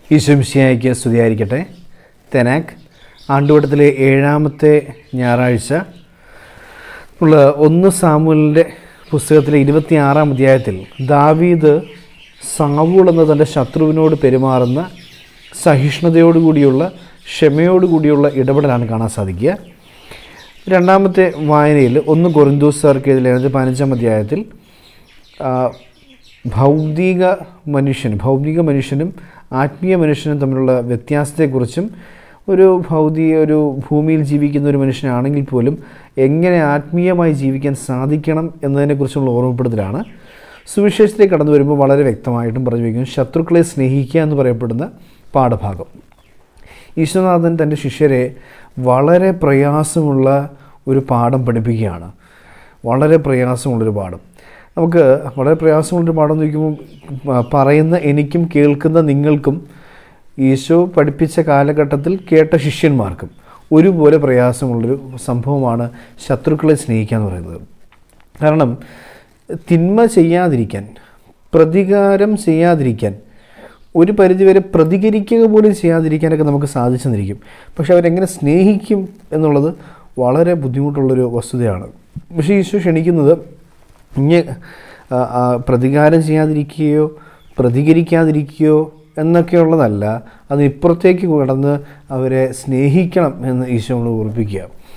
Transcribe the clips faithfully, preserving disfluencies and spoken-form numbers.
ഈശോമിശിഹായ്ക്ക് സ്തുതിയായിരിക്കട്ടെ. തെനാക്ക് ആണ്ടുവട്ടത്തിലെ ഏഴാമത്തെ ഞായറാഴ്ച ഉള്ള ഒന്ന് സാമുവേലിൻ്റെ പുസ്തകത്തിലെ ഇരുപത്തിയാറാം അധ്യായത്തിൽ ദാവീദ് സാവൂൾ എന്ന തൻ്റെ ശത്രുവിനോട് പെരുമാറുന്ന സഹിഷ്ണുതയോടുകൂടിയുള്ള ക്ഷമയോടുകൂടിയുള്ള ഇടപെടലാണ് കാണാൻ സാധിക്കുക. രണ്ടാമത്തെ വായനയിൽ ഒന്ന് കൊരിന്തോസ്യർക്ക് എഴുതിയ പതിനഞ്ചാം അധ്യായത്തിൽ ഭൗതിക മനുഷ്യൻ ഭൗതിക മനുഷ്യനും ആത്മീയ മനുഷ്യനും തമ്മിലുള്ള വ്യത്യാസത്തെക്കുറിച്ചും ഒരു ഭൗതിക ഒരു ഭൂമിയിൽ ജീവിക്കുന്ന ഒരു മനുഷ്യനാണെങ്കിൽ പോലും എങ്ങനെ ആത്മീയമായി ജീവിക്കാൻ സാധിക്കണം എന്നതിനെക്കുറിച്ചുള്ള ഓർമ്മപ്പെടുത്തലാണ്. സുവിശേഷത്തിൽ കടന്നു വരുമ്പോൾ വളരെ വ്യക്തമായിട്ടും പറഞ്ഞു വയ്ക്കും, ശത്രുക്കളെ സ്നേഹിക്കുക എന്ന് പറയപ്പെടുന്ന പാഠഭാഗം. ഈശ്വരനാഥൻ തൻ്റെ ശിഷ്യരെ വളരെ പ്രയാസമുള്ള ഒരു പാഠം പഠിപ്പിക്കുകയാണ്. വളരെ പ്രയാസമുള്ളൊരു പാഠം. നമുക്ക് വളരെ പ്രയാസമുള്ളൊരു പാഠം നോക്കുമ്പോൾ പറയുന്ന എനിക്കും കേൾക്കുന്ന നിങ്ങൾക്കും ഈശോ പഠിപ്പിച്ച കാലഘട്ടത്തിൽ കേട്ട ശിഷ്യന്മാർക്കും ഒരുപോലെ പ്രയാസമുള്ളൊരു സംഭവമാണ് ശത്രുക്കളെ സ്നേഹിക്കുക എന്ന് പറയുന്നത്. കാരണം തിന്മ ചെയ്യാതിരിക്കാൻ, പ്രതികാരം ചെയ്യാതിരിക്കാൻ, ഒരു പരിധിവരെ പ്രതികരിക്കുക പോലും ചെയ്യാതിരിക്കാനൊക്കെ നമുക്ക് സാധിച്ചെന്നിരിക്കും. പക്ഷെ അവരെങ്ങനെ സ്നേഹിക്കും എന്നുള്ളത് വളരെ ബുദ്ധിമുട്ടുള്ളൊരു വസ്തുതയാണ്. പക്ഷേ ഈശോ ക്ഷണിക്കുന്നത് ഇനി പ്രതികാരം ചെയ്യാതിരിക്കുകയോ പ്രതികരിക്കാതിരിക്കുകയോ എന്നൊക്കെയുള്ളതല്ല, അതിനിപ്പുറത്തേക്ക് കടന്ന് അവരെ സ്നേഹിക്കണം എന്ന് ഈശോ നമ്മൾ ഓർപ്പിക്കുക.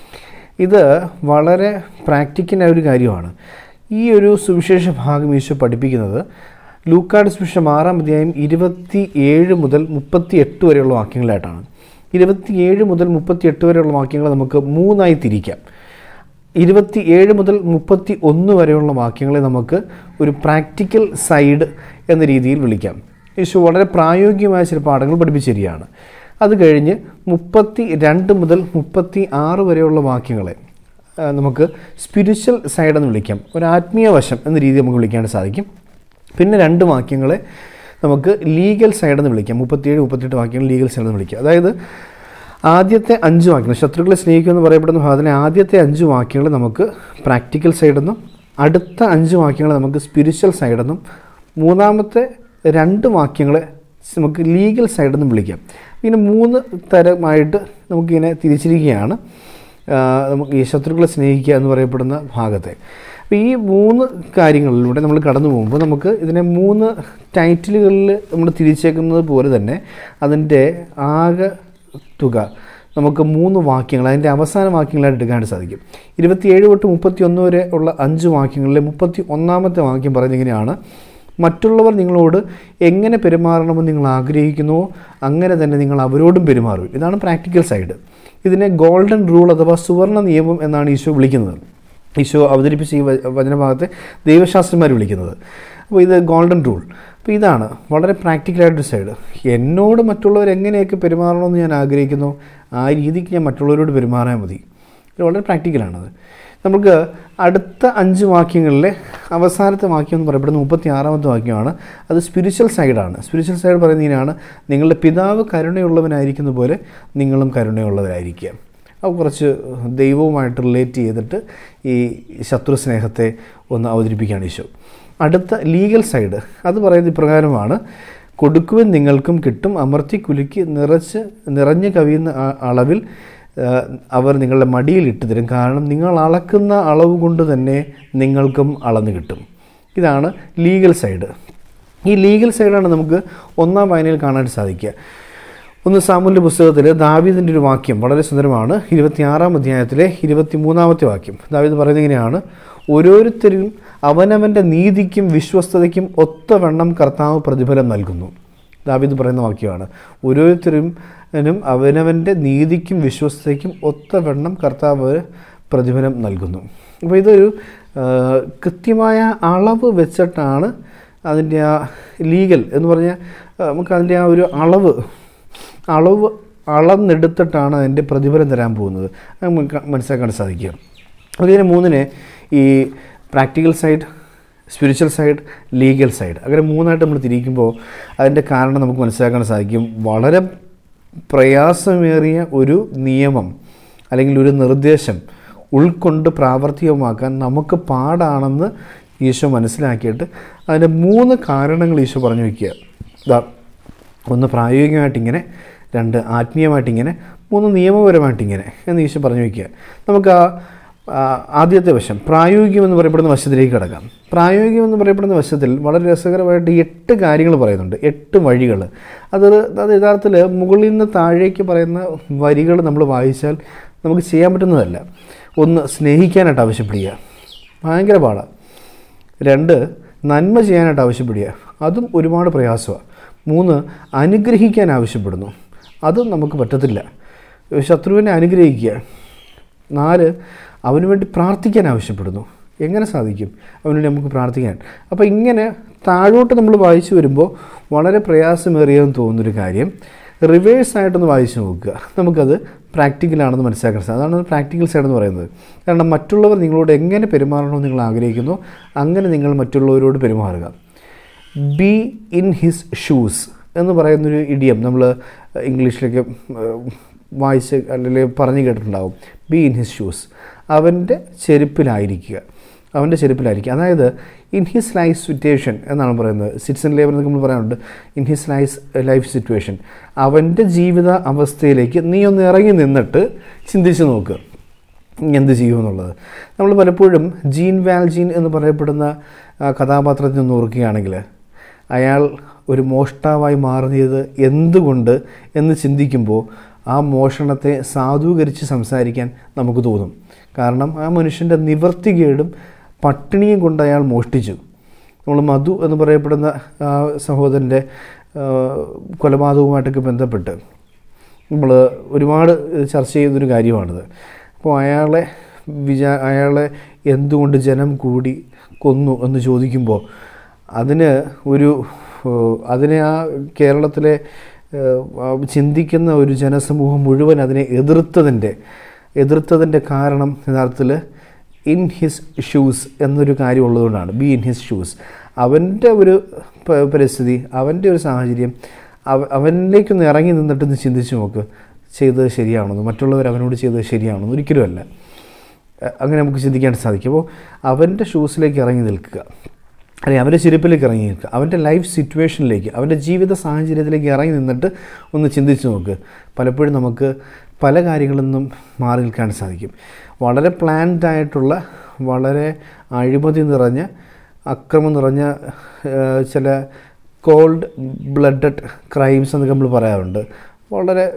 ഇത് വളരെ പ്രാക്ടിക്കലായ ഒരു കാര്യമാണ്. ഈ ഒരു സുവിശേഷ ഭാഗം ഈശോ പഠിപ്പിക്കുന്നത് ലൂക്കായുടെ സുവിശേഷം ആറാം അധ്യായം ഇരുപത്തി ഏഴ് മുതൽ മുപ്പത്തി എട്ട് വരെയുള്ള വാക്യങ്ങളായിട്ടാണ്. ഇരുപത്തിയേഴ് മുതൽ മുപ്പത്തി എട്ട് വരെയുള്ള വാക്യങ്ങൾ നമുക്ക് മൂന്നായി തിരിക്കാം. ഇരുപത്തി ഏഴ് മുതൽ മുപ്പത്തി ഒന്ന് വരെയുള്ള വാക്യങ്ങളെ നമുക്ക് ഒരു പ്രാക്ടിക്കൽ സൈഡ് എന്ന രീതിയിൽ വിളിക്കാം. യേശു വളരെ പ്രായോഗികമായ ചില പാഠങ്ങൾ പഠിപ്പിച്ചു തരികയാണ്. അത് കഴിഞ്ഞ് മുപ്പത്തി രണ്ട് മുതൽ മുപ്പത്തി ആറ് വരെയുള്ള വാക്യങ്ങളെ നമുക്ക് സ്പിരിച്വൽ സൈഡ് എന്ന് വിളിക്കാം, ഒരു ആത്മീയ വശം എന്ന രീതി നമുക്ക് വിളിക്കാൻ സാധിക്കും. പിന്നെ രണ്ട് വാക്യങ്ങളെ നമുക്ക് ലീഗൽ സൈഡ് എന്ന് വിളിക്കാം. മുപ്പത്തിയേഴ് മുപ്പത്തെട്ട് വാക്യങ്ങൾ ലീഗൽ സൈഡ് എന്ന് വിളിക്കാം. അതായത് ആദ്യത്തെ അഞ്ച് വാക്യങ്ങൾ, ശത്രുക്കളെ സ്നേഹിക്കുമെന്ന് പറയപ്പെടുന്ന ഭാഗത്തിലെ ആദ്യത്തെ അഞ്ച് വാക്യങ്ങൾ നമുക്ക് പ്രാക്ടിക്കൽ സൈഡെന്നും അടുത്ത അഞ്ച് വാക്യങ്ങൾ നമുക്ക് സ്പിരിച്വൽ സൈഡെന്നും മൂന്നാമത്തെ രണ്ട് വാക്യങ്ങളെ നമുക്ക് ലീഗൽ സൈഡെന്നും വിളിക്കാം. ഇങ്ങനെ മൂന്ന് തരമായിട്ട് നമുക്കിങ്ങനെ തിരിച്ചിരിക്കുകയാണ് നമുക്ക് ഈ ശത്രുക്കളെ സ്നേഹിക്കുക എന്ന് പറയപ്പെടുന്ന ഭാഗത്തെ. അപ്പോൾ ഈ മൂന്ന് കാര്യങ്ങളിലൂടെ നമ്മൾ കടന്നു പോകുമ്പോൾ നമുക്ക് ഇതിനെ മൂന്ന് ടൈറ്റിലുകളിൽ നമ്മൾ തിരിച്ചേക്കുന്നത് പോലെ തന്നെ അതിൻ്റെ ആകെ തുക നമുക്ക് മൂന്ന് വാക്യങ്ങൾ, അതിൻ്റെ അവസാന വാക്യങ്ങളായിട്ട് എടുക്കാനായിട്ട് സാധിക്കും. ഇരുപത്തിയേഴ് തൊട്ട് മുപ്പത്തി ഒന്ന് വരെ ഉള്ള അഞ്ച് വാക്യങ്ങളിലെ മുപ്പത്തി ഒന്നാമത്തെ വാക്യം പറയുന്നത് ഇങ്ങനെയാണ്: മറ്റുള്ളവർ നിങ്ങളോട് എങ്ങനെ പെരുമാറണമെന്ന് നിങ്ങൾ ആഗ്രഹിക്കുന്നുവോ അങ്ങനെ തന്നെ നിങ്ങൾ അവരോടും പെരുമാറും. ഇതാണ് പ്രാക്ടിക്കൽ സൈഡ്. ഇതിനെ ഗോൾഡൻ റൂൾ അഥവാ സുവർണ നിയമം എന്നാണ് ഈശോ വിളിക്കുന്നത്. ഈശോ അവതരിപ്പിച്ച ഈ വചനഭാഗത്തെ ദൈവശാസ്ത്രന്മാർ വിളിക്കുന്നത്. അപ്പോൾ ഇത് ഗോൾഡൻ റൂൾ. അപ്പോൾ ഇതാണ് വളരെ പ്രാക്ടിക്കലായിട്ടൊരു സൈഡ്. എന്നോട് മറ്റുള്ളവർ എങ്ങനെയൊക്കെ പെരുമാറണമെന്ന് ഞാൻ ആഗ്രഹിക്കുന്നു ആ രീതിക്ക് ഞാൻ മറ്റുള്ളവരോട് പെരുമാറാൻ മതി. ഇത് വളരെ പ്രാക്ടിക്കലാണത്. നമുക്ക് അടുത്ത അഞ്ച് വാക്യങ്ങളിലെ അവസാനത്തെ വാക്യം എന്ന് പറയപ്പെടുന്നത് മുപ്പത്തി ആറാമത്തെ വാക്യമാണ്. അത് സ്പിരിച്വൽ സൈഡാണ്. സ്പിരിച്വൽ സൈഡ് പറയുന്നതിനാണ് നിങ്ങളുടെ പിതാവ് കരുണയുള്ളവനായിരിക്കുന്ന പോലെ നിങ്ങളും കരുണയുള്ളവരായിരിക്കുക. അത് കുറച്ച് ദൈവവുമായിട്ട് റിലേറ്റ് ചെയ്തിട്ട് ഈ ശത്രു സ്നേഹത്തെ ഒന്ന് അവതരിപ്പിക്കുകയാണ് ഈശോ. അടുത്ത ലീഗൽ സൈഡ് അത് പറയുന്നത് ഇപ്രകാരമാണ്: കൊടുക്കുവാൻ നിങ്ങൾക്കും കിട്ടും, അമർത്തി കുലുക്കി നിറച്ച് നിറഞ്ഞു കവിയുന്ന അളവിൽ അവർ നിങ്ങളുടെ മടിയിൽ ഇട്ട് തരും, കാരണം നിങ്ങൾ അളക്കുന്ന അളവ് കൊണ്ട് തന്നെ നിങ്ങൾക്കും അളന്ന് കിട്ടും. ഇതാണ് ലീഗൽ സൈഡ്. ഈ ലീഗൽ സൈഡാണ് നമുക്ക് ഒന്നാം വായനയിൽ കാണാൻ സാധിക്കുക. ഒന്ന് സാമുവേലിൻ്റെ പുസ്തകത്തിൽ ദാവീദിൻ്റെ ഒരു വാക്യം വളരെ സുന്ദരമാണ്. ഇരുപത്തിയാറാം അധ്യായത്തിലെ ഇരുപത്തി മൂന്നാമത്തെ വാക്യം ദാവീദ് പറയുന്നത് ഇങ്ങനെയാണ്: ഓരോരുത്തരും അവനവൻ്റെ നീതിക്കും വിശ്വസ്തതയ്ക്കും ഒത്തവണ്ണം കർത്താവ് പ്രതിഫലം നൽകുന്നു. ദാവീദ് പറയുന്ന വാക്യമാണ്. ഓരോരുത്തരും അവനവൻ്റെ നീതിക്കും വിശ്വസ്തതയ്ക്കും ഒത്തവണ്ണം കർത്താവ് പ്രതിഫലം നൽകുന്നു. അപ്പോൾ ഇതൊരു കൃത്യമായ അളവ് വെച്ചിട്ടാണ് അതിൻ്റെ ആ ലീഗൽ എന്ന് പറഞ്ഞാൽ നമുക്ക് അതിൻ്റെ ആ ഒരു അളവ് അളവ് അളന്നെടുത്തിട്ടാണ് അതിൻ്റെ പ്രതിഫലം തരാൻ പോകുന്നത്. നമുക്ക് മനസ്സിലാക്കാൻ സാധിക്കുക. അതിന് മൂന്നിനെ ഈ practical side, spiritual side, legal side അങ്ങനെ മൂന്നായിട്ട് നമ്മൾ തിരിക്കുമ്പോൾ അതിൻ്റെ കാരണം നമുക്ക് മനസ്സിലാക്കാൻ സാധിക്കും. വളരെ പ്രയാസമേറിയ ഒരു നിയമം അല്ലെങ്കിൽ ഒരു നിർദ്ദേശം ഉൾക്കൊണ്ട് പ്രാവർത്തികമാക്കാൻ നമുക്ക് പാടാണെന്ന് ഈശോ മനസ്സിലാക്കിയിട്ട് അതിൻ്റെ മൂന്ന് കാരണങ്ങൾ ഈശോ പറഞ്ഞു വയ്ക്കുക. ഒന്ന് പ്രായോഗികമായിട്ടിങ്ങനെ, രണ്ട് ആത്മീയമായിട്ടിങ്ങനെ, മൂന്ന് നിയമപരമായിട്ടിങ്ങനെ എന്ന് ഈശോ പറഞ്ഞു വയ്ക്കുക. നമുക്ക് ആ ആദ്യത്തെ വശം പ്രായോഗികമെന്ന് പറയപ്പെടുന്ന വശത്തിലേക്ക് കിടക്കാം. പ്രായോഗികമെന്ന് പറയപ്പെടുന്ന വശത്തിൽ വളരെ രസകരമായിട്ട് എട്ട് കാര്യങ്ങൾ പറയുന്നുണ്ട്, എട്ട് വഴികൾ. അത് അത് യഥാർത്ഥത്തിൽ മുകളിൽ നിന്ന് താഴേക്ക് പറയുന്ന വരികൾ നമ്മൾ വായിച്ചാൽ നമുക്ക് ചെയ്യാൻ പറ്റുന്നതല്ല. ഒന്ന്, സ്നേഹിക്കാനായിട്ട് ആവശ്യപ്പെടുക, ഭയങ്കര പാടാണ്. രണ്ട്, നന്മ ചെയ്യാനായിട്ട് ആവശ്യപ്പെടുക, അതും ഒരുപാട് പ്രയാസമാണ്. മൂന്ന്, അനുഗ്രഹിക്കാൻ ആവശ്യപ്പെടുന്നു, അതും നമുക്ക് പറ്റത്തില്ല, ശത്രുവിനെ അനുഗ്രഹിക്കുക. നാല്, അവന് വേണ്ടി പ്രാർത്ഥിക്കാൻ ആവശ്യപ്പെടുന്നു, എങ്ങനെ സാധിക്കും അവനുവേണ്ടി നമുക്ക് പ്രാർത്ഥിക്കാൻ? അപ്പോൾ ഇങ്ങനെ താഴോട്ട് നമ്മൾ വായിച്ചു വരുമ്പോൾ വളരെ പ്രയാസമേറിയതെന്ന് തോന്നുന്നൊരു കാര്യം റിവേഴ്സായിട്ടൊന്ന് വായിച്ചു നോക്കുക, നമുക്കത് പ്രാക്ടിക്കലാണെന്ന് മനസ്സിലാക്കാൻ സാധിക്കും. അതാണ് പ്രാക്ടിക്കൽ സൈഡ് എന്ന് പറയുന്നത്. കാരണം മറ്റുള്ളവർ നിങ്ങളോട് എങ്ങനെ പെരുമാറണമെന്ന് നിങ്ങൾ ആഗ്രഹിക്കുന്നു, അങ്ങനെ നിങ്ങൾ മറ്റുള്ളവരോട് പെരുമാറുക. ബി ഇൻ ഹിസ് ഷൂസ് എന്ന് പറയുന്നൊരു ഇഡിയം നമ്മൾ ഇംഗ്ലീഷിലൊക്കെ വായിച്ച് അല്ലെങ്കിൽ പറഞ്ഞു കേട്ടിട്ടുണ്ടാകും. ബി ഇൻ ഹിസ് ഷൂസ്, അവൻ്റെ ചെരുപ്പിലായിരിക്കുക, അവൻ്റെ ചെരുപ്പിലായിരിക്കുക. അതായത് ഇൻ ഹിസ് ലൈഫ് സിറ്റുവേഷൻ എന്നാണ് പറയുന്നത്. സിറ്റിസൺ ലേബർ എന്നൊക്കെ നമ്മൾ പറയാറുണ്ട്. In his life life situation, അവൻ്റെ ജീവിത അവസ്ഥയിലേക്ക് നീ ഒന്ന് ഇറങ്ങി നിന്നിട്ട് ചിന്തിച്ച് നോക്കുക എന്ത് ചെയ്യുമെന്നുള്ളത്. നമ്മൾ പലപ്പോഴും ജീൻ വാൽജീൻ എന്ന് പറയപ്പെടുന്ന കഥാപാത്രത്തിൽ നിന്ന് ഓർക്കുകയാണെങ്കിൽ അയാൾ ഒരു മോഷ്ടാവായി മാറിയത് എന്തുകൊണ്ട് എന്ന് ചിന്തിക്കുമ്പോൾ ആ മോഷണത്തെ സാധൂകരിച്ച് സംസാരിക്കാൻ നമുക്ക് തോന്നും. കാരണം ആ മനുഷ്യൻ്റെ നിവർത്തികേടും പട്ടിണിയും കൊണ്ട് അയാൾ മോഷ്ടിച്ചു. നമ്മൾ മധു എന്ന് പറയപ്പെടുന്ന സഹോദരൻ്റെ കൊലപാതകവുമായിട്ടൊക്കെ ബന്ധപ്പെട്ട് നമ്മൾ ഒരുപാട് ചർച്ച ചെയ്യുന്നൊരു കാര്യമാണിത്. അപ്പോൾ അയാളെ വിചാ അയാളെ എന്തുകൊണ്ട് ജനം കൂടി കൊന്നു എന്ന് ചോദിക്കുമ്പോൾ അതിന് ഒരു അതിനെ ആ കേരളത്തിലെ ചിന്തിക്കുന്ന ഒരു ജനസമൂഹം മുഴുവൻ അതിനെ എതിർത്തതിൻ്റെ എതിർത്തതിൻ്റെ കാരണം യഥാർത്ഥത്തിൽ ഇൻ ഹിസ് ഷൂസ് എന്നൊരു കാര്യം ഉള്ളതുകൊണ്ടാണ്. ബി ഇൻ ഹിസ് ഷൂസ്, അവൻ്റെ ഒരു പരിസ്ഥിതി, അവൻ്റെ ഒരു സാഹചര്യം, അവ അവനിലേക്കൊന്ന് ഇറങ്ങി നിന്നിട്ടൊന്ന് ചിന്തിച്ച് നോക്ക്, ചെയ്തത് ശരിയാണെന്ന്, മറ്റുള്ളവർ അവനോട് ചെയ്തത് ശരിയാണെന്ന് ഒരിക്കലുമല്ല. അങ്ങനെ നമുക്ക് ചിന്തിക്കാൻ സാധിക്കും. അപ്പോൾ അവൻ്റെ ഷൂസിലേക്ക് ഇറങ്ങി നിൽക്കുക, അല്ലെങ്കിൽ അവൻ്റെ ചെരുപ്പിലേക്ക് ഇറങ്ങി നിൽക്കുക, അവൻ്റെ ലൈഫ് സിറ്റുവേഷനിലേക്ക്, അവൻ്റെ ജീവിത സാഹചര്യത്തിലേക്ക് ഇറങ്ങി നിന്നിട്ട് ഒന്ന് ചിന്തിച്ച് നോക്ക്. പലപ്പോഴും നമുക്ക് പല കാര്യങ്ങളിൽ നിന്നും മാറി നിൽക്കാൻ സാധിക്കും. വളരെ പ്ലാൻഡ് ആയിട്ടുള്ള, വളരെ അഴിമതി നിറഞ്ഞ, അക്രമം നിറഞ്ഞ ചില കോൾഡ് ബ്ലഡഡ് ക്രൈംസ് എന്നൊക്കെ നമ്മൾ പറയാറുണ്ട്. വളരെ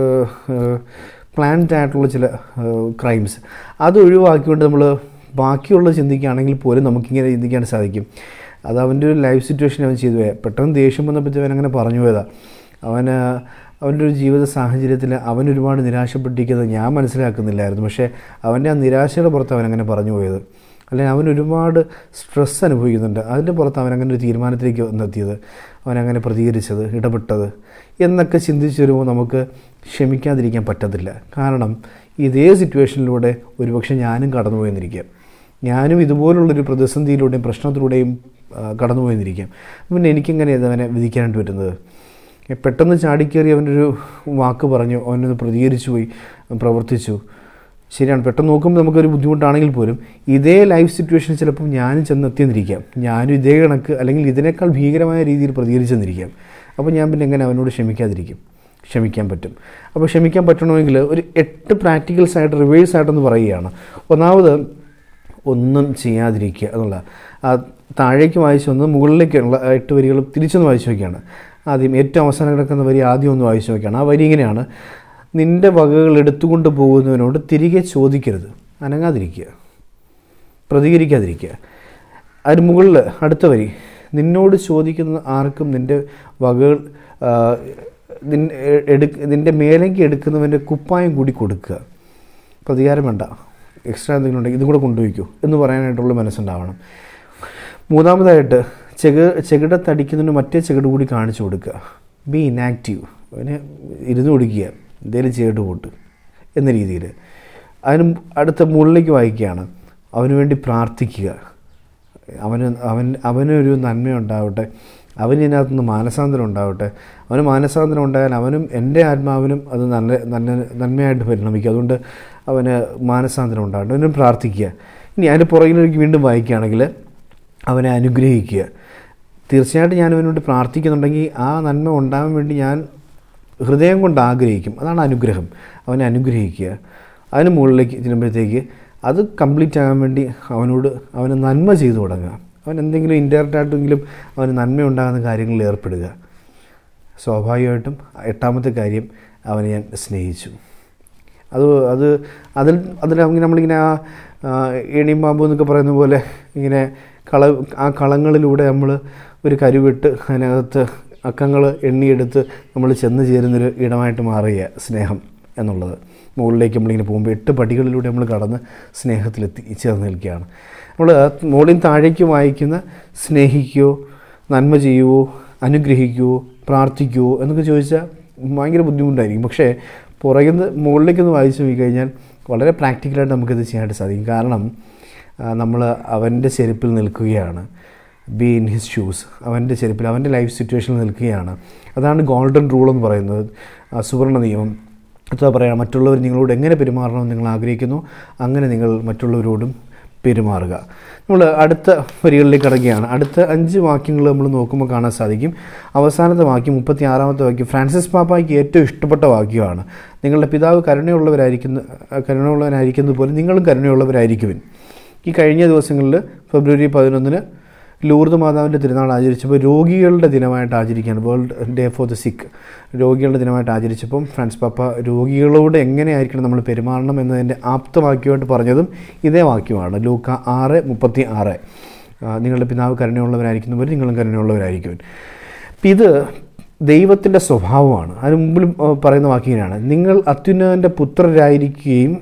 പ്ലാൻഡ് ആയിട്ടുള്ള ചില ക്രൈംസ്, അത് ഒഴിവാക്കിക്കൊണ്ട് നമ്മൾ ബാക്കിയുള്ളത് ചിന്തിക്കുകയാണെങ്കിൽ പോലും നമുക്കിങ്ങനെ ചിന്തിക്കാൻ സാധിക്കും. അത് അവൻ്റെ ഒരു ലൈഫ് സിറ്റുവേഷൻ അവൻ ചെയ്തു പോയാൽ പെട്ടെന്ന് ദേഷ്യം വന്നപ്പോഴത്തേക്ക് അവൻ അങ്ങനെ പറഞ്ഞു പോയതാണ്. അവന് അവൻ്റെ ഒരു ജീവിത സാഹചര്യത്തിൽ അവൻ ഒരുപാട് നിരാശപ്പെട്ടിരിക്കുന്നത് ഞാൻ മനസ്സിലാക്കുന്നില്ലായിരുന്നു. പക്ഷേ അവൻ്റെ ആ നിരാശയുടെ പുറത്ത് അവനങ്ങനെ പറഞ്ഞു പോയത്, അല്ലെങ്കിൽ അവൻ ഒരുപാട് സ്ട്രെസ് അനുഭവിക്കുന്നുണ്ട്, അതിൻ്റെ പുറത്ത് അവനങ്ങനെ ഒരു തീരുമാനത്തിലേക്ക് വന്നെത്തിയത്, അവനങ്ങനെ പ്രതികരിച്ചത്, ഇടപെട്ടത് എന്നൊക്കെ ചിന്തിച്ച് വരുമ്പോൾ നമുക്ക് ക്ഷമിക്കാതിരിക്കാൻ പറ്റത്തില്ല. കാരണം ഇതേ സിറ്റുവേഷനിലൂടെ ഒരുപക്ഷെ ഞാനും കടന്നു പോയെന്നിരിക്കാം, ഞാനും ഇതുപോലുള്ളൊരു പ്രതിസന്ധിയിലൂടെയും പ്രശ്നത്തിലൂടെയും കടന്നു പോയെന്നിരിക്കാം. പിന്നെ എനിക്കെങ്ങനെ അവനെ വിധിക്കാനായിട്ട് പറ്റുന്നത്? പെട്ടെന്ന് ചാടിക്കേറി അവൻ്റെ ഒരു വാക്ക് പറഞ്ഞു, അവനൊന്ന് പ്രതികരിച്ചു പോയി, പ്രവർത്തിച്ചു. ശരിയാണ്, പെട്ടെന്ന് നോക്കുമ്പോൾ നമുക്കൊരു ബുദ്ധിമുട്ടാണെങ്കിൽ പോലും ഇതേ ലൈഫ് സിറ്റുവേഷൻ ചിലപ്പം ഞാനും ചെന്നെത്തിയെന്നിരിക്കാം, ഞാനും ഇതേ കണക്ക് അല്ലെങ്കിൽ ഇതിനേക്കാൾ ഭീകരമായ രീതിയിൽ പ്രതികരിച്ചെന്നിരിക്കാം. അപ്പോൾ ഞാൻ പിന്നെ എങ്ങനെ അവനോട് ക്ഷമിക്കാതിരിക്കും? ക്ഷമിക്കാൻ പറ്റും. അപ്പോൾ ക്ഷമിക്കാൻ പറ്റണമെങ്കിൽ ഒരു എട്ട് പ്രാക്ടിക്കൽസ് ആയിട്ട് റിവേഴ്സ് ആയിട്ടൊന്ന് പറയുകയാണ്. ഒന്നാമത്, ഒന്നും ചെയ്യാതിരിക്കുക എന്നുള്ള ആ താഴേക്ക് വായിച്ചു വന്ന് മുകളിലേക്കുള്ള എട്ട് വരികൾ തിരിച്ചൊന്ന് വായിച്ചു നോക്കിയാണ്. ആദ്യം ഏറ്റവും അവസാനം കിടക്കുന്ന വരി ആദ്യം ഒന്ന് വായിച്ചു നോക്കിയാണ്. ആ വരി ഇങ്ങനെയാണ്: നിൻ്റെ വകകൾ എടുത്തുകൊണ്ട് പോകുന്നവനോട് തിരികെ ചോദിക്കരുത്, അനങ്ങാതിരിക്കുക, പ്രതികരിക്കാതിരിക്കുക. അതിന് മുകളിൽ അടുത്ത വരി: നിന്നോട് ചോദിക്കുന്ന ആർക്കും നിൻ്റെ വകകൾ എടു നിൻ്റെ മേലേക്ക് എടുക്കുന്നവൻ്റെ കുപ്പായം കൂടി കൊടുക്കുക, പ്രതികാരം വേണ്ട, എക്സ്ട്രാ എന്തെങ്കിലും ഉണ്ടെങ്കിൽ ഇതും കൂടെ കൊണ്ടുപോയിക്കൂ എന്ന് പറയാനായിട്ടുള്ള മനസ്സുണ്ടാവണം. മൂന്നാമതായിട്ട്, ചെക ചെകിടത്തടിക്കുന്നതിന് മറ്റേ ചെകിട് കൂടി കാണിച്ചു കൊടുക്കുക, ബി ഇനാക്റ്റീവ്, അവന് ഇരുന്ന് കൊടുക്കുക, എന്തെങ്കിലും ചെയ്തിട്ട് പോട്ട് എന്ന രീതിയിൽ. അതിന് അടുത്ത മുകളിലേക്ക് വായിക്കുകയാണ്: അവന് വേണ്ടി പ്രാർത്ഥിക്കുക, അവന് അവൻ അവനൊരു നന്മയുണ്ടാവട്ടെ, അവനിതിനകത്തുനിന്ന് മാനസാന്തരം ഉണ്ടാവട്ടെ. അവന് മാനസാന്തരം ഉണ്ടായാൽ അവനും എൻ്റെ ആത്മാവിനും അത് നല്ല നല്ല നന്മയായിട്ട് പരിണമിക്കും. അതുകൊണ്ട് അവന് മാനസാന്തരം ഉണ്ടാവട്ടെ, അവനും പ്രാർത്ഥിക്കുക. ഇനി അതിൻ്റെ പുറകിലേക്ക് വീണ്ടും വായിക്കുകയാണെങ്കിൽ അവനെ അനുഗ്രഹിക്കുക, തീർച്ചയായിട്ടും ഞാൻ അവന് വേണ്ടി പ്രാർത്ഥിക്കുന്നുണ്ടെങ്കിൽ ആ നന്മ ഉണ്ടാകാൻ വേണ്ടി ഞാൻ ഹൃദയം കൊണ്ട് ആഗ്രഹിക്കും. അതാണ് അനുഗ്രഹം. അവനെ അനുഗ്രഹിക്കുക. അതിന് മുകളിലേക്ക് ചെല്ലുമ്പോഴത്തേക്ക് അത് കംപ്ലീറ്റ് ആകാൻ വേണ്ടി അവനോട് അവന് നന്മ ചെയ്തു തുടങ്ങുക. അവൻ എന്തെങ്കിലും ഇൻഡയറക്റ്റായിട്ടെങ്കിലും അവന് നന്മ ഉണ്ടാകുന്ന കാര്യങ്ങളിൽ ഏർപ്പെടുക. സ്വാഭാവികമായിട്ടും എട്ടാമത്തെ കാര്യം, അവനെ ഞാൻ സ്നേഹിച്ചു. അത് അത് അതിൽ അതിൽ അങ്ങനെ നമ്മളിങ്ങനെ ആ ഏണിയും പാമ്പും എന്നൊക്കെ പറയുന്ന പോലെ ഇങ്ങനെ കള ആ കളങ്ങളിലൂടെ നമ്മൾ ഒരു കരുവിട്ട് അതിനകത്ത് അക്കങ്ങൾ എണ്ണിയെടുത്ത് നമ്മൾ ചെന്ന് ചേരുന്നൊരു ഇടമായിട്ട് മാറിയ സ്നേഹം എന്നുള്ളത്. മുകളിലേക്ക് നമ്മളിങ്ങനെ പോകുമ്പോൾ എട്ട് പടികളിലൂടെ നമ്മൾ കടന്ന് സ്നേഹത്തിലെത്തി ചേർന്ന് നിൽക്കുകയാണ്. നമ്മൾ മുകളിൽ താഴേക്ക് വായിക്കുന്ന സ്നേഹിക്കുകയോ നന്മ ചെയ്യുവോ അനുഗ്രഹിക്കുവോ പ്രാർത്ഥിക്കുവോ എന്നൊക്കെ ചോദിച്ചാൽ ഭയങ്കര ബുദ്ധിമുട്ടായിരിക്കും. പക്ഷേ പുറകിൽ നിന്ന് മുകളിലേക്കൊന്ന് വായിച്ചു പോയി കഴിഞ്ഞാൽ വളരെ പ്രാക്ടിക്കലായിട്ട് നമുക്കിത് ചെയ്യാനായിട്ട് സാധിക്കും. കാരണം നമ്മൾ അവൻ്റെ ചെരുപ്പിൽ നിൽക്കുകയാണ്. ബി ഇൻ ഹിസ് ഷൂസ്, അവൻ്റെ ചെരുപ്പിൽ അവൻ്റെ ലൈഫ് സിറ്റുവേഷനിൽ നിൽക്കുകയാണ്. അതാണ് ഗോൾഡൻ റൂൾ എന്ന് പറയുന്നത്, സുവർണ്ണ നിയമം. അഥവാ പറയാം, മറ്റുള്ളവർ നിങ്ങളോട് എങ്ങനെ പെരുമാറണമെന്ന് നിങ്ങൾ ആഗ്രഹിക്കുന്നു അങ്ങനെ നിങ്ങൾ മറ്റുള്ളവരോടും പെരുമാറുക. നമ്മൾ അടുത്ത വരികളിലേക്ക് കടക്കുകയാണ്. അടുത്ത അഞ്ച് വാക്യങ്ങൾ നമ്മൾ നോക്കുമ്പോൾ കാണാൻ സാധിക്കും. അവസാനത്തെ വാക്യം, മുപ്പത്തി ആറാമത്തെ വാക്യം, ഫ്രാൻസിസ് പാപ്പായ്ക്ക് ഏറ്റവും ഇഷ്ടപ്പെട്ട വാക്യമാണ്. നിങ്ങളുടെ പിതാവ് കരുണയുള്ളവരായിരിക്കുന്ന കരുണയുള്ളവനായിരിക്കുന്നത് പോലെ നിങ്ങളും കരുണയുള്ളവരായിരിക്കുവിൻ. ഈ കഴിഞ്ഞ ദിവസങ്ങളിൽ ഫെബ്രുവരി പതിനൊന്നിന് ലൂർദ് മാതാവിൻ്റെ തിരുനാൾ ആചരിച്ചപ്പോൾ രോഗികളുടെ ദിനമായിട്ട് ആചരിക്കുകയാണ്, world day for the sick. രോഗികളുടെ ദിനമായിട്ട് ആചരിച്ചപ്പം ഫ്രാൻസ് പാപ്പ രോഗികളോട് എങ്ങനെയായിരിക്കണം നമ്മൾ പെരുമാറണം എന്നതിൻ്റെ ആപ്തവാക്യമായിട്ട് പറഞ്ഞതും ഇതേ വാക്യമാണ്. ലൂക്ക ആറ് മുപ്പത്തി ആറ്, നിങ്ങളുടെ പിതാവ് കരുണയുള്ളവരായിരിക്കുന്ന പോലെ നിങ്ങളും കരുണയുള്ളവരായിരിക്കും. ഇത് ദൈവത്തിൻ്റെ സ്വഭാവമാണ്. അതിന് മുമ്പിൽ പറയുന്ന വാക്യമാണ്, നിങ്ങൾ അത്യുന്നതൻ്റെ പുത്രരായിരിക്കുകയും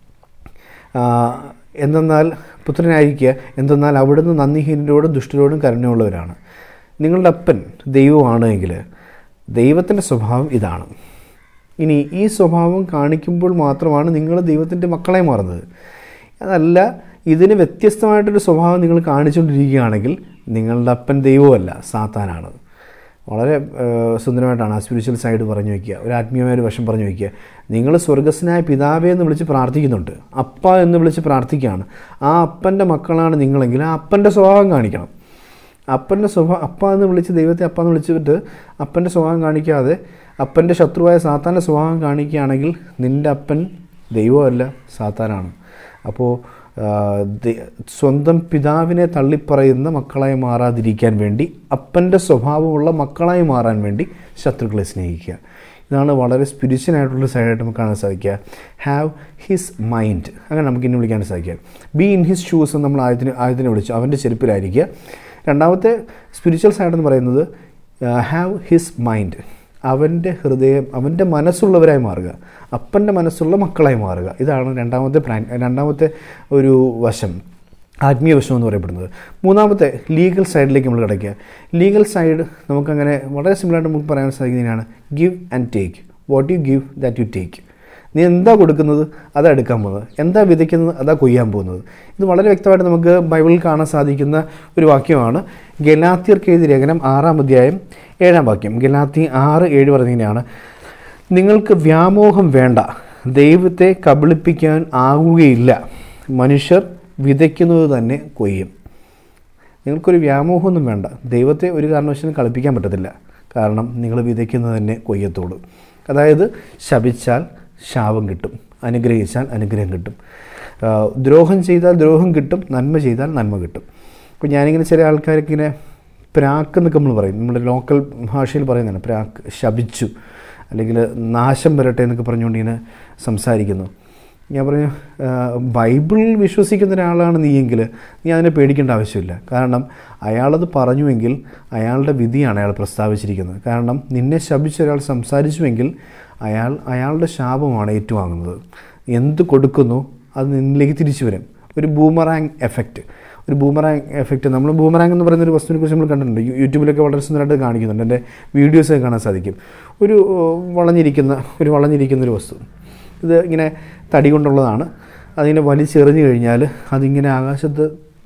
എന്തെന്നാൽ പുത്രനായിരിക്കുക എന്തെന്നാൽ അവിടുന്ന് നന്ദിഹീനരോടും ദുഷ്ടരോടും കരുണയുള്ളവരാണ്. നിങ്ങളുടെ അപ്പൻ ദൈവമാണ് എങ്കിൽ ദൈവത്തിൻ്റെ സ്വഭാവം ഇതാണ്. ഇനി ഈ സ്വഭാവം കാണിക്കുമ്പോൾ മാത്രമാണ് നിങ്ങൾ ദൈവത്തിൻ്റെ മക്കളെ മാറുന്നത്. അതല്ല, ഇതിന് വ്യത്യസ്തമായിട്ടൊരു സ്വഭാവം നിങ്ങൾ കാണിച്ചുകൊണ്ടിരിക്കുകയാണെങ്കിൽ നിങ്ങളുടെ അപ്പൻ ദൈവമല്ല, സാത്താനാണ്. വളരെ സുന്ദരമായിട്ടാണ് ആ സ്പിരിച്വൽ സൈഡ് പറഞ്ഞു വയ്ക്കുക, ഒരു ആത്മീയമായൊരു വശം പറഞ്ഞു വയ്ക്കുക. നിങ്ങൾ സ്വർഗസ്വനായ പിതാവേ എന്ന് വിളിച്ച് പ്രാർത്ഥിക്കുന്നുണ്ട്, അപ്പ എന്ന് വിളിച്ച് പ്രാർത്ഥിക്കുകയാണ്. ആ അപ്പൻ്റെ മക്കളാണ് നിങ്ങളെങ്കിൽ ആ അപ്പൻ്റെ സ്വഭാവം കാണിക്കണം. അപ്പൻ്റെ സ്വഭാവം, അപ്പ എന്ന് വിളിച്ച് ദൈവത്തെ അപ്പ എന്ന് വിളിച്ചിട്ട് അപ്പൻ്റെ സ്വഭാവം കാണിക്കാതെ അപ്പൻ്റെ ശത്രുവായ സാത്താൻ്റെ സ്വഭാവം കാണിക്കുകയാണെങ്കിൽ നിൻ്റെ അപ്പൻ ദൈവമല്ല, സാത്താനാണ്. അപ്പോൾ സ്വന്തം പിതാവിനെ തള്ളിപ്പറയുന്ന മക്കളായി മാറാതിരിക്കാൻ വേണ്ടി അപ്പൻ്റെ സ്വഭാവമുള്ള മക്കളായി മാറാൻ വേണ്ടി ശത്രുക്കളെ സ്നേഹിക്കുക. ഇതാണ് വളരെ സ്പിരിച്വലായിട്ടുള്ള സൈഡായിട്ട് നമുക്ക് കാണാൻ സാധിക്കുക. ഹാവ് ഹിസ് മൈൻഡ്, അങ്ങനെ നമുക്ക് ഇനി വിളിക്കാൻ സാധിക്കുക. ബി ഇൻ ഹിസ് ഷൂസ് എന്ന് നമ്മൾ ആയതിന് ആയതിനെ വിളിച്ചു, അവൻ്റെ ചെരുപ്പിലായിരിക്കുക. രണ്ടാമത്തെ സ്പിരിച്വൽ സൈഡെന്ന് പറയുന്നത് ഹാവ് ഹിസ് മൈൻഡ്, അവൻ്റെ ഹൃദയം അവൻ്റെ മനസ്സുള്ളവരായി മാറുക, അപ്പൻ്റെ മനസ്സുള്ള മക്കളായി മാറുക. ഇതാണ് രണ്ടാമത്തെ പ്രാൻ രണ്ടാമത്തെ ഒരു വശം, ആത്മീയ വശം എന്ന് പറയപ്പെടുന്നത്. മൂന്നാമത്തെ ലീഗൽ സൈഡിലേക്ക് നമ്മൾ കിടക്കുക. ലീഗൽ സൈഡ് നമുക്കങ്ങനെ വളരെ സിമ്പിളായിട്ട് നമുക്ക് പറയാൻ സാധിക്കുന്നതിനാണ് give and take. What you give that you take. നീ എന്താ കൊടുക്കുന്നത് അതാ എടുക്കാൻ പോകുന്നത്, എന്താ വിതയ്ക്കുന്നത് അതാ കൊയ്യാൻ പോകുന്നത്. ഇത് വളരെ വ്യക്തമായിട്ട് നമുക്ക് ബൈബിളിൽ കാണാൻ സാധിക്കുന്ന ഒരു വാക്യമാണ്. ഗലാത്യർക്ക് എഴുതിയ ലേഖനം ആറാം അധ്യായം ഏഴാം വാക്യം. ഗലാത്തി ആറ് ഏഴ് പറഞ്ഞിങ്ങനെയാണ്, നിങ്ങൾക്ക് വ്യാമോഹം വേണ്ട, ദൈവത്തെ കബളിപ്പിക്കാൻ ആകുകയില്ല, മനുഷ്യർ വിതയ്ക്കുന്നത് തന്നെ കൊയ്യും. നിങ്ങൾക്കൊരു വ്യാമോഹമൊന്നും വേണ്ട, ദൈവത്തെ ഒരു കാരണവശാലും കളിപ്പിക്കാൻ പറ്റത്തില്ല. കാരണം നിങ്ങൾ വിതയ്ക്കുന്നത് തന്നെ കൊയ്യത്തോട്. അതായത് ശപിച്ചാൽ ശാപം കിട്ടും, അനുഗ്രഹിച്ചാൽ അനുഗ്രഹം കിട്ടും, ദ്രോഹം ചെയ്താൽ ദ്രോഹം കിട്ടും, നന്മ ചെയ്താൽ നന്മ കിട്ടും. അപ്പോൾ ഞാനിങ്ങനെ ചില ആൾക്കാർക്ക് ഇങ്ങനെ പ്രാക്ക് എന്നൊക്കെ നമ്മൾ പറയും, നമ്മുടെ ലോക്കൽ ഭാഷയിൽ പറയുന്നതാണ് പ്രാക്ക്, ശപിച്ചു അല്ലെങ്കിൽ നാശം വരട്ടെ എന്നൊക്കെ പറഞ്ഞുകൊണ്ട് ഇങ്ങനെ സംസാരിക്കുന്നു. ഞാൻ പറഞ്ഞു, ബൈബിൾ വിശ്വസിക്കുന്ന ഒരാളാണ് നീയെങ്കിൽ നീ അതിനെ പേടിക്കേണ്ട ആവശ്യമില്ല. കാരണം അയാളത് പറഞ്ഞുവെങ്കിൽ അയാളുടെ വിധിയാണ് അയാൾ പ്രസ്താവിച്ചിരിക്കുന്നത്. കാരണം നിന്നെ ശപിച്ച ഒരാൾ സംസാരിച്ചുവെങ്കിൽ അയാൾ അയാളുടെ ശാപമാണ് ഏറ്റുവാങ്ങുന്നത്. എന്ത് കൊടുക്കുന്നു അത് നിന്നിലേക്ക് തിരിച്ചു വരും. ഒരു ബൂമറാങ് എഫക്റ്റ് ഒരു ബൂമറാങ് എഫക്റ്റ് നമ്മൾ ബൂമറാങ് എന്ന് പറയുന്നൊരു വസ്തുവിനെ കുറിച്ച് നമ്മൾ കണ്ടിട്ടുണ്ട്. യൂട്യൂബിലൊക്കെ വളരെ സുന്ദരമായിട്ട് കാണിക്കുന്നുണ്ട്, എൻ്റെ വീഡിയോസൊക്കെ കാണാൻ സാധിക്കും. ഒരു വളഞ്ഞിരിക്കുന്ന ഒരു വളഞ്ഞിരിക്കുന്നൊരു വസ്തു, ഇത് ഇങ്ങനെ തടി കൊണ്ടുള്ളതാണ്. അതിങ്ങനെ വലിച്ചെറിഞ്ഞു കഴിഞ്ഞാൽ അതിങ്ങനെ ആകാശത്ത്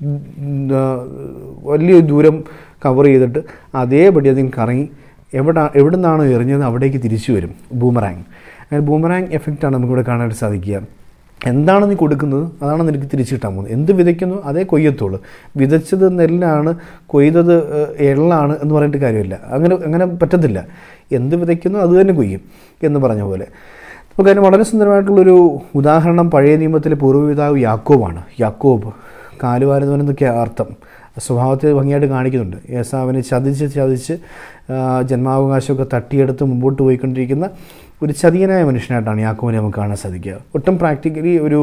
വലിയ ദൂരം കവർ ചെയ്തിട്ട് അതേപടി അതിന് കറങ്ങി എവിടെ എവിടെ നിന്നാണോ എറിഞ്ഞത് അവിടേക്ക് തിരിച്ചു വരും. ബൂമറാങ് അങ്ങനെ ബൂമറാങ് എഫക്റ്റാണ് നമുക്കിവിടെ കാണാനായിട്ട് സാധിക്കുക. എന്താണ് നീ കൊടുക്കുന്നത് അതാണ് നിനക്ക് തിരിച്ചു കിട്ടാൻ പോകുന്നത്. എന്ത് വിതയ്ക്കുന്നു അതേ കൊയ്യത്തുള്ളൂ. വിതച്ചത് നെല്ലാണ്, കൊയ്തത് എള്ളാണ് എന്ന് പറഞ്ഞിട്ട് കാര്യമില്ല. അങ്ങനെ അങ്ങനെ പറ്റത്തില്ല. എന്ത് വിതയ്ക്കുന്നു അത് തന്നെ കൊയ്യും എന്ന് പറഞ്ഞ പോലെ. നമുക്ക് അതിന് വളരെ സുന്ദരമായിട്ടുള്ളൊരു ഉദാഹരണം പഴയ നിയമത്തിലെ പൂർവ്വപിതാവ് യാക്കോബാണ്. യാക്കോബ് കാലുവാരുന്നവനെന്നൊക്കെ അർത്ഥം സ്വഭാവത്തെ ഭംഗിയായിട്ട് കാണിക്കുന്നുണ്ട്. ഏസാവിനെ ചതിച്ച് ചതിച്ച് ജന്മാവകാശമൊക്കെ തട്ടിയെടുത്ത് മുമ്പോട്ട് പോയിക്കൊണ്ടിരിക്കുന്ന ഒരു ചതിയനായ മനുഷ്യനായിട്ടാണ് യാക്കോബിനെ നമുക്ക് കാണാൻ സാധിക്കുക. ഒട്ടും പ്രാക്ടിക്കലി ഒരു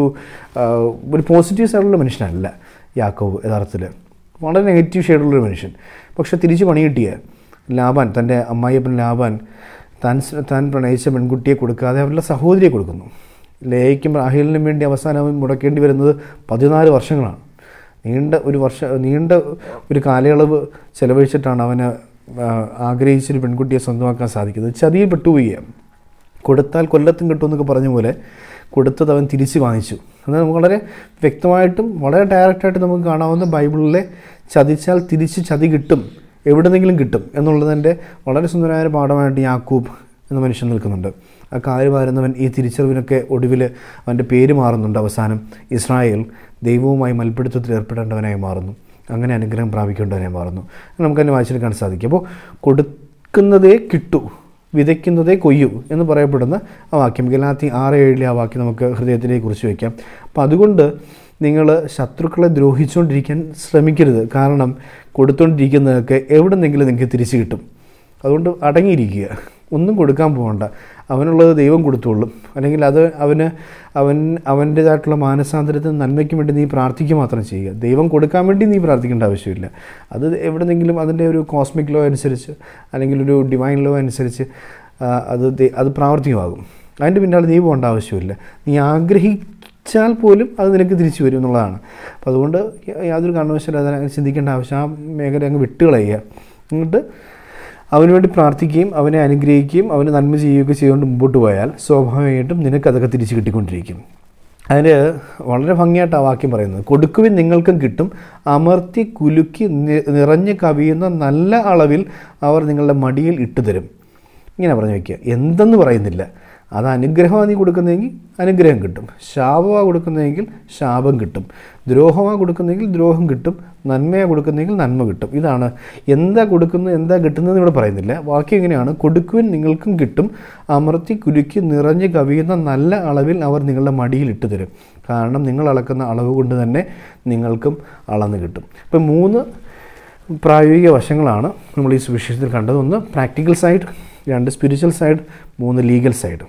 ഒരു പോസിറ്റീവ് സൈഡുള്ള മനുഷ്യനല്ല യാക്കോബ്. യഥാർത്ഥത്തിൽ വളരെ നെഗറ്റീവ് ഷെയ്ഡുള്ളൊരു മനുഷ്യൻ. പക്ഷെ തിരിച്ച് പണി കിട്ടിയ ലാബാൻ, തൻ്റെ അമ്മായിയപ്പൻ ലാബാൻ താൻ താൻ പ്രണയിച്ച പെൺകുട്ടിയെ കൊടുക്കാതെ അവരുടെ സഹോദരിയെ കൊടുക്കുന്നു. ലേയ്ക്കും റാഹേലിനും വേണ്ടി അവസാനം മുടക്കേണ്ടി വരുന്നത് പതിനാല് വർഷങ്ങളാണ്. നീണ്ട ഒരു വർഷ നീണ്ട ഒരു കാലയളവ് ചെലവഴിച്ചിട്ടാണ് അവന് ആഗ്രഹിച്ചൊരു പെൺകുട്ടിയെ സ്വന്തമാക്കാൻ സാധിക്കുന്നത്. ചതിയിൽ പെട്ടുപോവുകയാണ്. കൊടുത്താൽ കൊല്ലത്തും കിട്ടുമെന്നൊക്കെ പറഞ്ഞ പോലെ കൊടുത്തത് അവൻ തിരിച്ച് വാങ്ങിച്ചു. എന്നാൽ നമുക്ക് വളരെ വ്യക്തമായിട്ടും വളരെ ഡയറക്റ്റായിട്ട് നമുക്ക് കാണാവുന്ന ബൈബിളിലെ ചതിച്ചാൽ തിരിച്ച് ചതി കിട്ടും, എവിടെന്നെങ്കിലും കിട്ടും എന്നുള്ളതിൻ്റെ വളരെ സുന്ദരമായ പാഠമായിട്ട് യാക്കൂബ് എന്ന മനുഷ്യൻ നിൽക്കുന്നുണ്ട്. ആ കാല് വാരുന്നവൻ ഈ തിരിച്ചറിവിനൊക്കെ ഒടുവിൽ അവൻ്റെ പേര് മാറുന്നുണ്ട്. അവസാനം ഇസ്രായേൽ ദൈവവുമായി മൽപ്പിടുത്തത്തിൽ ഏർപ്പെടേണ്ടവനായി മാറുന്നു. അങ്ങനെ അനുഗ്രഹം പ്രാപിക്കേണ്ടവനായി മാറുന്നു. നമുക്കതിനെ വായിച്ചെടുക്കാൻ സാധിക്കും. അപ്പോൾ കൊടുക്കുന്നതേ കിട്ടൂ, വിതയ്ക്കുന്നതേ കൊയ്യൂ എന്ന് പറയപ്പെടുന്ന ആ വാക്യം, ഗലാത്തി ആറ് ഏഴിലെ ആ വാക്യം നമുക്ക് ഹൃദയത്തിലേക്ക് കുറിച്ച് വയ്ക്കാം. അപ്പോൾ അതുകൊണ്ട് നിങ്ങൾ ശത്രുക്കളെ ദ്രോഹിച്ചുകൊണ്ടിരിക്കാൻ ശ്രമിക്കരുത്. കാരണം കൊടുത്തുകൊണ്ടിരിക്കുന്നതൊക്കെ എവിടെ നിന്നെങ്കിലും നിങ്ങൾക്ക് തിരിച്ചു കിട്ടും. അതുകൊണ്ട് അടങ്ങിയിരിക്കുക, ഒന്നും കൊടുക്കാൻ പോകണ്ട. അവനുള്ളത് ദൈവം കൊടുത്തോളും. അല്ലെങ്കിൽ അത് അവന് അവൻ അവൻ്റേതായിട്ടുള്ള മാനസാന്തരത്തിന് നന്മയ്ക്ക് വേണ്ടി നീ പ്രാർത്ഥിക്കുക മാത്രം ചെയ്യുക. ദൈവം കൊടുക്കാൻ വേണ്ടി നീ പ്രാർത്ഥിക്കേണ്ട ആവശ്യമില്ല. അത് എവിടെന്നെങ്കിലും അതിൻ്റെ ഒരു കോസ്മിക് ലോ അനുസരിച്ച് അല്ലെങ്കിൽ ഒരു ഡിവൈൻ ലോ അനുസരിച്ച് അത് അത് പ്രാവർത്തികമാകും. അതിൻ്റെ പിന്നാലെ നീ പോകേണ്ട ആവശ്യമില്ല. നീ ആഗ്രഹിച്ചാൽ പോലും അത് നിനക്ക് തിരിച്ചു വരും എന്നുള്ളതാണ്. അപ്പോൾ അതുകൊണ്ട് യാതൊരു കാരണവശാലും അതിനെ ചിന്തിക്കേണ്ട ആവശ്യം, ആ മേഖല അങ്ങ് വിട്ടുകളയുക. എന്നിട്ട് അവന് വേണ്ടി പ്രാർത്ഥിക്കുകയും അവനെ അനുഗ്രഹിക്കുകയും അവന് നന്മ ചെയ്യുകയൊക്കെ ചെയ്തുകൊണ്ട് മുമ്പോട്ട് പോയാൽ സ്വാഭാവികമായിട്ടും നിനക്കതൊക്കെ തിരിച്ച് കിട്ടിക്കൊണ്ടിരിക്കും. അതിന് വളരെ ഭംഗിയായിട്ട് ആ വാക്യം പറയുന്നത്, കൊടുക്കുവിൻ നിങ്ങൾക്കും കിട്ടും, അമർത്തി കുലുക്കി നിറഞ്ഞ് കവിയുന്ന നല്ല അളവിൽ അവർ നിങ്ങളുടെ മടിയിൽ ഇട്ടുതരും. ഇങ്ങനെ പറഞ്ഞു വയ്ക്കുക. എന്തെന്ന് പറയുന്നില്ല. അത് അനുഗ്രഹമാണ് നീ കൊടുക്കുന്നതെങ്കിൽ അനുഗ്രഹം കിട്ടും, ശാപമാണ് കൊടുക്കുന്നതെങ്കിൽ ശാപം കിട്ടും, ദ്രോഹമാണ് കൊടുക്കുന്നതെങ്കിൽ ദ്രോഹം കിട്ടും, നന്മയാണ് കൊടുക്കുന്നതെങ്കിൽ നന്മ കിട്ടും. ഇതാണ് എന്താ കൊടുക്കുന്നത് എന്താ കിട്ടുന്നതെന്ന് ഇവിടെ പറയുന്നില്ല. വാക്യം ഇങ്ങനെയാണ്, കൊടുക്കുവാൻ നിങ്ങൾക്കും കിട്ടും, അമർത്തി കുലുക്കി നിറഞ്ഞ് കവിയുന്ന നല്ല അളവിൽ അവർ നിങ്ങളുടെ മടിയിൽ ഇട്ട് തരും. കാരണം നിങ്ങൾ അളക്കുന്ന അളവ് കൊണ്ട് തന്നെ നിങ്ങൾക്കും അളന്ന് കിട്ടും. ഇപ്പം മൂന്ന് പ്രായോഗിക വശങ്ങളാണ് നമ്മൾ ഈ സുവിശേഷത്തിൽ കണ്ടത്. ഒന്ന് പ്രാക്ടിക്കൽ സൈഡ്, രണ്ട് സ്പിരിച്വൽ സൈഡ്, മൂന്ന് ലീഗൽ സൈഡ്.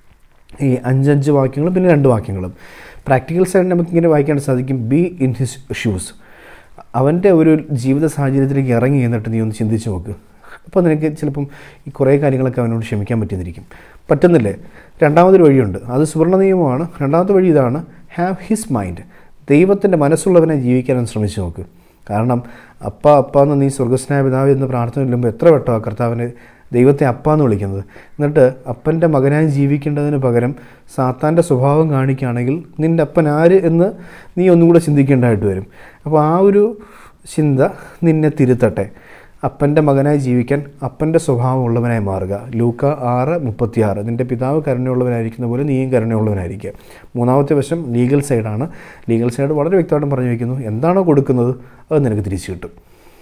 ഈ അഞ്ചഞ്ച് വാക്യങ്ങളും പിന്നെ രണ്ട് വാക്യങ്ങളും. പ്രാക്ടിക്കൽ സൈഡ് നമുക്കിങ്ങനെ വായിക്കാൻ സാധിക്കും, ബി ഇൻ ഹിസ് ഷൂസ്. അവൻ്റെ ഒരു ജീവിത സാഹചര്യത്തിലേക്ക് ഇറങ്ങി എന്നിട്ട് നീ ഒന്ന് ചിന്തിച്ച് നോക്ക്. അപ്പോൾ നിനക്ക് ചിലപ്പം ഈ കുറേ കാര്യങ്ങളൊക്കെ അവനോട് ക്ഷമിക്കാൻ പറ്റിയെന്നിരിക്കും. പറ്റുന്നില്ലേ? രണ്ടാമതൊരു വഴിയുണ്ട്, അത് സുവർണ്ണ നിയമമാണ്. രണ്ടാമത്തെ വഴി ഇതാണ്, ഹാവ് ഹിസ് മൈൻഡ്. ദൈവത്തിൻ്റെ മനസ്സുള്ളവനെ ജീവിക്കാനും ശ്രമിച്ചു നോക്ക്. കാരണം അപ്പ അപ്പ എന്ന് നീ സ്വർഗസ്നായ പിതാവ് എന്ന് പ്രാർത്ഥന ചെല്ലുമ്പോൾ എത്ര വട്ടം ആ കർത്താവിനെ ദൈവത്തെ അപ്പ എന്ന് വിളിക്കുന്നത്. എന്നിട്ട് അപ്പൻ്റെ മകനായി ജീവിക്കേണ്ടതിന് പകരം സാത്താൻ്റെ സ്വഭാവം കാണിക്കുകയാണെങ്കിൽ നിൻ്റെ അപ്പൻ ആര് എന്ന് നീ ഒന്നും കൂടെ ചിന്തിക്കേണ്ടതായിട്ട് വരും. അപ്പോൾ ആ ഒരു ചിന്ത നിന്നെ തിരുത്തട്ടെ. അപ്പൻ്റെ മകനായി ജീവിക്കാൻ അപ്പൻ്റെ സ്വഭാവമുള്ളവനായി മാറുക. ലൂക്ക ആറ് മുപ്പത്തി ആറ്, നിൻ്റെ പിതാവ് കരുണയുള്ളവനായിരിക്കുന്ന പോലെ നീയും കരുണയുള്ളവനായിരിക്കുക. മൂന്നാമത്തെ വശം ലീഗൽ സൈഡാണ്. ലീഗൽ സൈഡ് വളരെ വ്യക്തമായിട്ടും പറഞ്ഞു വയ്ക്കുന്നു, എന്താണോ കൊടുക്കുന്നത് അത് നിനക്ക് തിരിച്ചു കിട്ടും.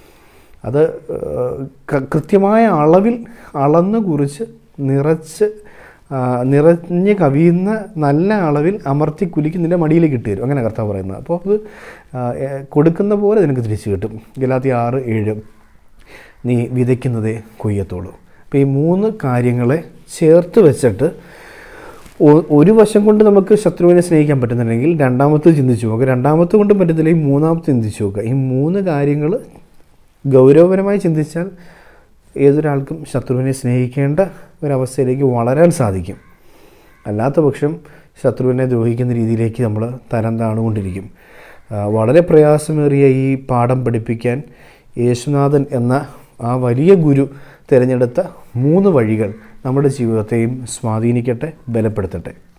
അത് കൃത്യമായ അളവിൽ അളന്ന് കുറിച്ച് നിറച്ച് നിറഞ്ഞ് കവിയുന്ന നല്ല അളവിൽ അമർത്തി കുലുക്കി നിൻ്റെ മടിയിലേക്ക് ഇട്ട് തരും. അങ്ങനെ കർത്താവ് പറയുന്നത്. അപ്പോൾ അത് കൊടുക്കുന്ന പോലെ നിനക്ക് തിരിച്ചു കിട്ടും. ഗലാത്യ ആറ് ഏഴ്, നീ വിതയ്ക്കുന്നതേ കൊയ്യത്തോളൂ. അപ്പോൾ ഈ മൂന്ന് കാര്യങ്ങളെ ചേർത്ത് വെച്ചിട്ട് ഒരു വശം കൊണ്ട് നമുക്ക് ശത്രുവിനെ സ്നേഹിക്കാൻ പറ്റുന്നുണ്ടെങ്കിൽ രണ്ടാമത്തെ ചിന്തിച്ചു നോക്കുക, രണ്ടാമത്തെ കൊണ്ടും പറ്റുന്നില്ലെങ്കിൽ മൂന്നാമത്തെ ചിന്തിച്ചു നോക്കുക. ഈ മൂന്ന് കാര്യങ്ങൾ ഗൗരവപരമായി ചിന്തിച്ചാൽ ഏതൊരാൾക്കും ശത്രുവിനെ സ്നേഹിക്കേണ്ട ഒരവസ്ഥയിലേക്ക് വളരാൻ സാധിക്കും. അല്ലാത്ത പക്ഷം ശത്രുവിനെ ദ്രോഹിക്കുന്ന രീതിയിലേക്ക് നമ്മൾ തരം താണുകൊണ്ടിരിക്കും. വളരെ പ്രയാസമേറിയ ഈ പാഠം പഠിപ്പിക്കാൻ യേശുനാഥൻ എന്ന ആ വലിയ ഗുരു തിരഞ്ഞെടുത്ത മൂന്ന് വഴികൾ നമ്മുടെ ജീവിതത്തെയും സ്വാധീനിക്കട്ടെ, ബലപ്പെടുത്തട്ടെ.